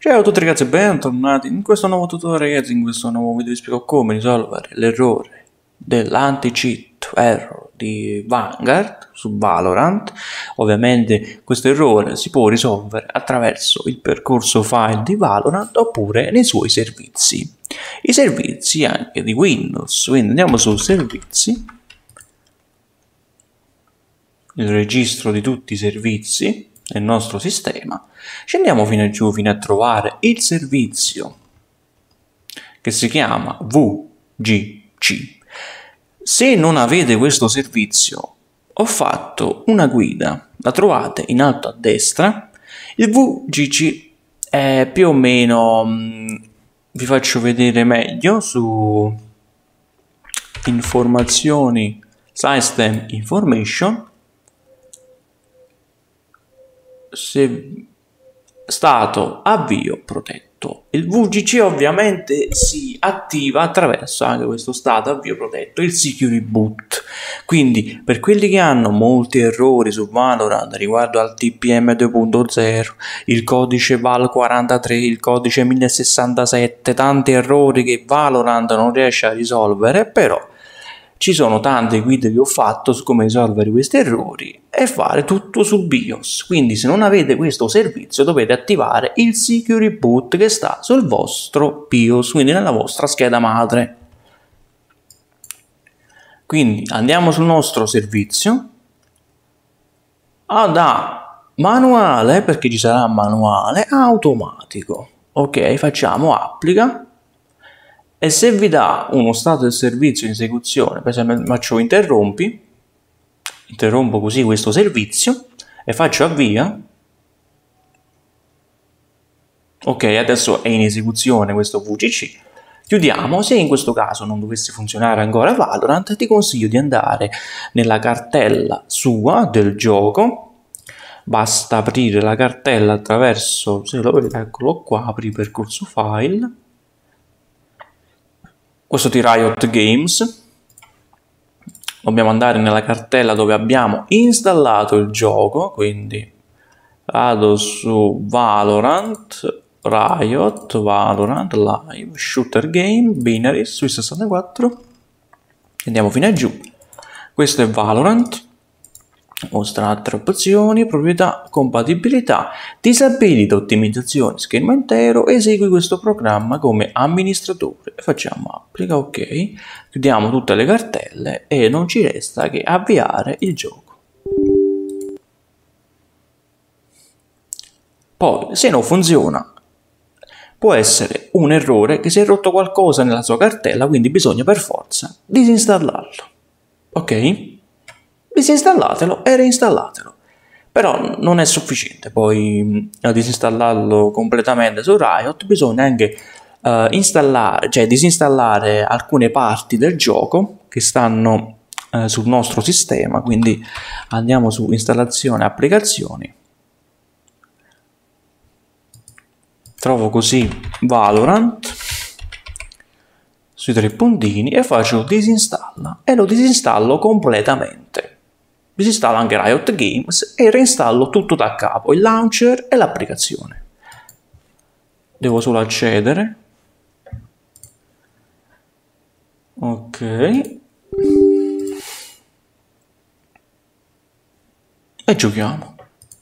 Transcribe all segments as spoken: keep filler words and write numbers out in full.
Ciao a tutti ragazzi e bentornati in questo nuovo tutorial ragazzi. In questo nuovo video vi spiego come risolvere l'errore dell'anti-cheat error di Vanguard su Valorant. Ovviamente questo errore si può risolvere attraverso il percorso file di Valorant oppure nei suoi servizi, i servizi anche di Windows. Quindi andiamo su servizi, il registro di tutti i servizi nel nostro sistema, scendiamo fino a giù fino a trovare il servizio che si chiama V G C. Se non avete questo servizio, ho fatto una guida, la trovate in alto a destra. Il V G C è più o meno, mh, vi faccio vedere meglio su informazioni, system information. Se stato avvio protetto, il V G C ovviamente si attiva attraverso anche questo stato avvio protetto, il security boot. Quindi per quelli che hanno molti errori su Valorant riguardo al T P M due punto zero, il codice Val quarantatré, il codice mille sessantasette, tanti errori che Valorant non riesce a risolvere, però ci sono tante guide che ho fatto su come risolvere questi errori e fare tutto sul BIOS. Quindi se non avete questo servizio dovete attivare il security boot che sta sul vostro BIOS, quindi nella vostra scheda madre. Quindi andiamo sul nostro servizio, da manuale, perché ci sarà manuale, automatico. Ok, facciamo applica. E se vi dà uno stato del servizio in esecuzione, per esempio faccio interrompi, interrompo così questo servizio e faccio avvia. Ok, adesso è in esecuzione questo V G C. Chiudiamo. Se in questo caso non dovesse funzionare ancora Valorant, ti consiglio di andare nella cartella sua del gioco. Basta aprire la cartella attraverso, se lo vedete, eccolo qua, apri percorso file. Questo di Riot Games. Dobbiamo andare nella cartella dove abbiamo installato il gioco, quindi vado su Valorant, Riot, Valorant, Live, Shooter Game, Binary, sui sessantaquattro. Andiamo fino a giù. Questo è Valorant. Mostra altre opzioni, proprietà, compatibilità, disabilita ottimizzazione, schermo intero, esegui questo programma come amministratore. Facciamo applica, ok, chiudiamo tutte le cartelle e non ci resta che avviare il gioco. Poi, se non funziona, può essere un errore che si è rotto qualcosa nella sua cartella, quindi bisogna per forza disinstallarlo. Ok? Disinstallatelo e reinstallatelo, però non è sufficiente poi a disinstallarlo completamente su Riot. Bisogna anche uh, installare, cioè disinstallare alcune parti del gioco che stanno uh, sul nostro sistema. Quindi andiamo su installazione applicazioni, trovo così Valorant sui tre puntini e faccio disinstalla e lo disinstallo completamente. Disinstallo anche Riot Games e reinstallo tutto da capo, il launcher e l'applicazione. Devo solo accedere. Ok. E giochiamo.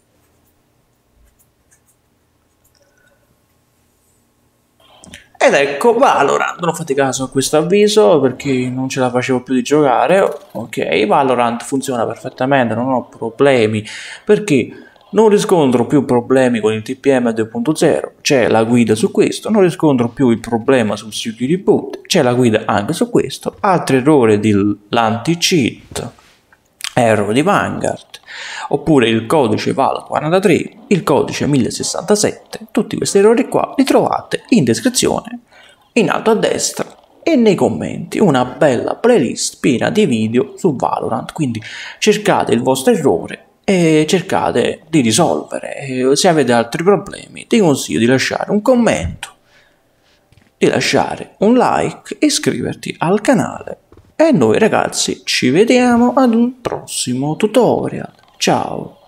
Ed ecco Valorant. Non fate caso a questo avviso perché non ce la facevo più di giocare. Ok, Valorant funziona perfettamente, non ho problemi perché non riscontro più problemi con il T P M due punto zero, c'è la guida su questo. Non riscontro più il problema sul security boot, c'è la guida anche su questo. Altri errori dell'anti-cheat error di Vanguard, oppure il codice Val quarantatré, il codice mille sessantasette. Tutti questi errori qua li trovate in descrizione, in alto a destra e nei commenti. Una bella playlist piena di video su Valorant, quindi cercate il vostro errore e cercate di risolvere. E se avete altri problemi ti consiglio di lasciare un commento, di lasciare un like e iscriverti al canale. E noi ragazzi ci vediamo ad un prossimo tutorial. Ciao!